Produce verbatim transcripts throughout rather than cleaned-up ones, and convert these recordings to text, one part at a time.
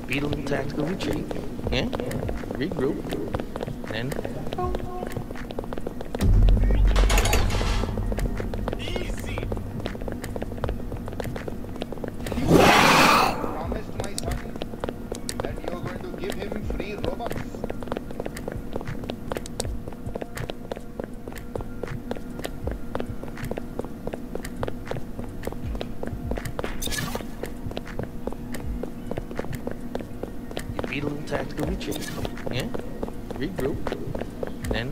beat a little tactical retreat, yeah, regroup, then Easy. Promised my son that you're going to give him free Robux. beat a little tactical retreat, yeah, regroup, then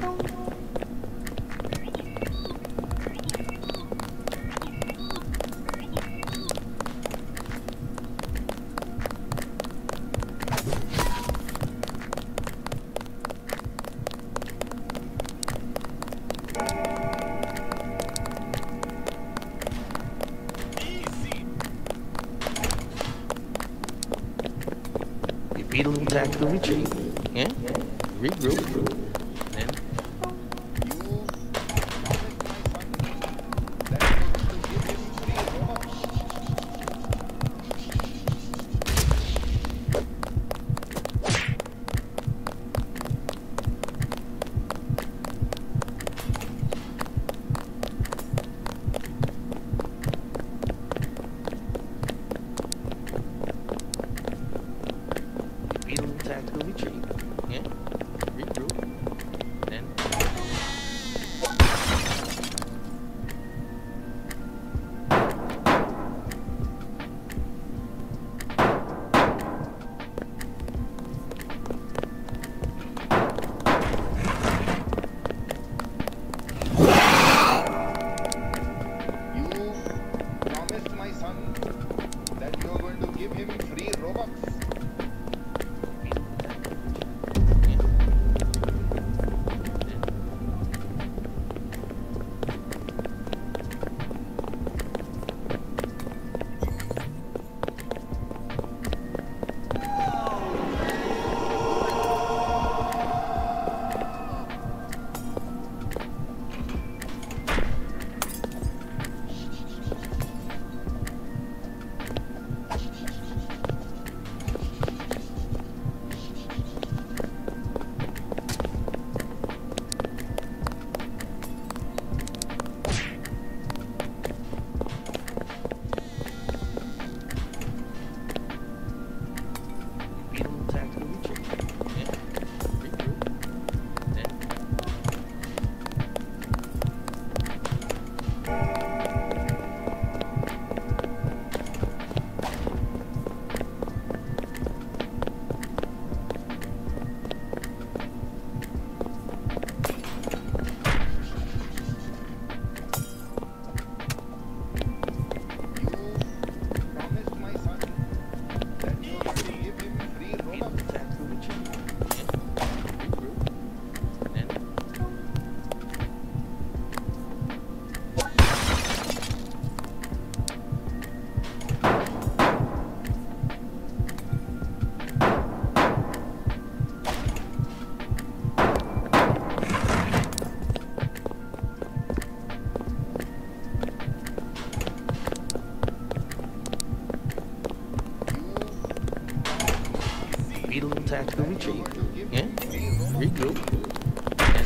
Easy. you beat a little tactical retreat, yeah, regroup, then You promised my son that you're going to give him free Robux. beat a little tactical retreat, yeah, regroup, then You promised my son that you're going to give him free Robux. beat a little tactical retreat, yeah, then beat a little tactical retreat, yeah, regroup, then You promised my son that you're going to give him free beat a Robux. little tactical retreat, yeah, regroup, then beat a little tactical retreat, yeah, regroup, then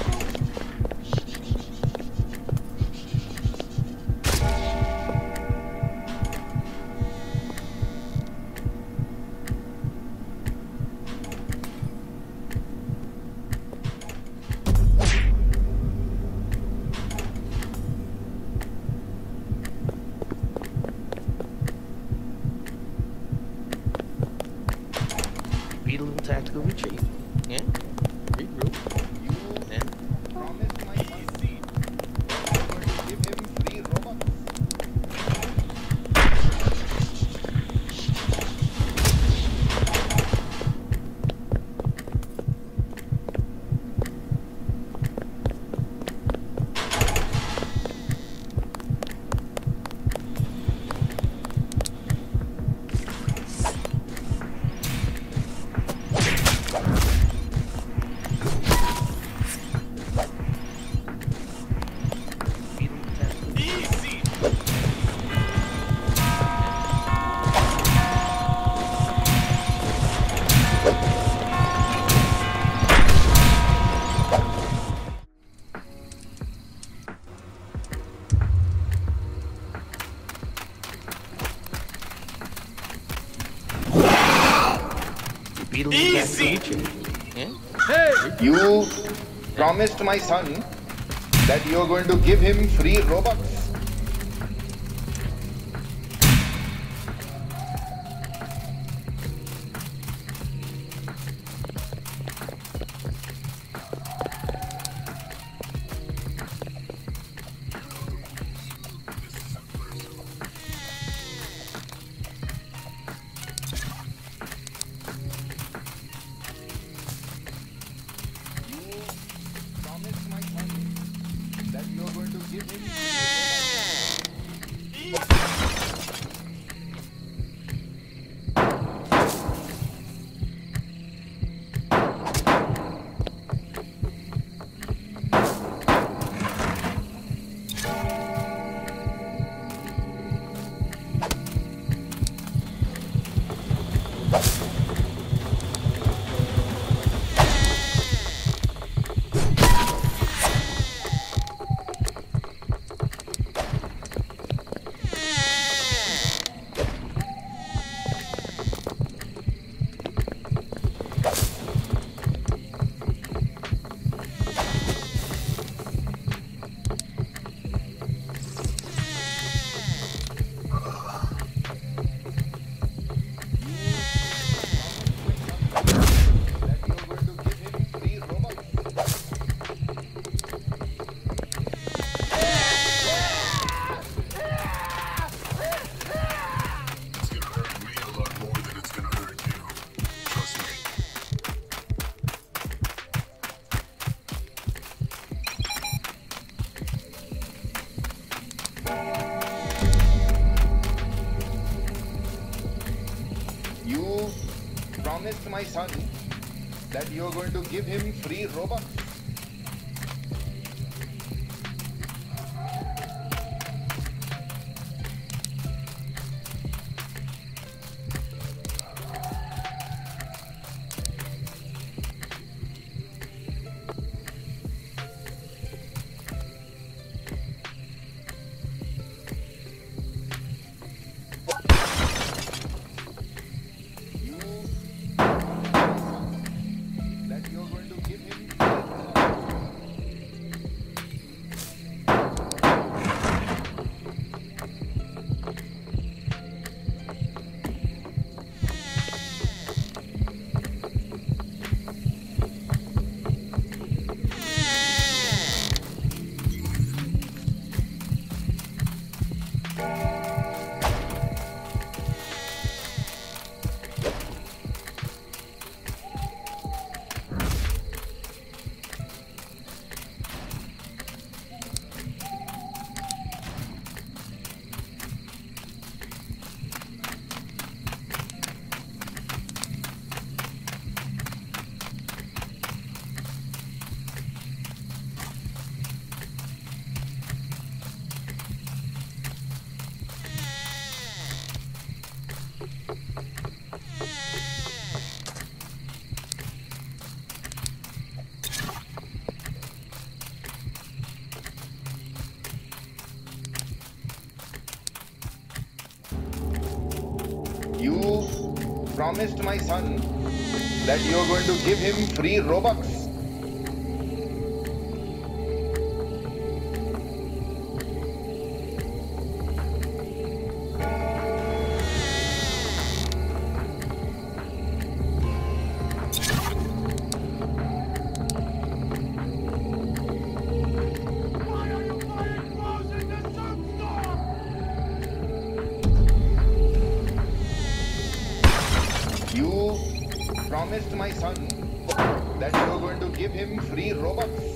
beat a little tactical retreat, yeah, regroup, You then promised my son that you're going to give him free Robux. Easy. Yeah? You promised my son that you're going to give him free Robux. Promised my son that you're going to give him You promised my son that you're going to give him free Robux. That you're going to give him free Robux. You promised my son that you're going to give him free Robux. You promised my son that you're going to give him free Robux.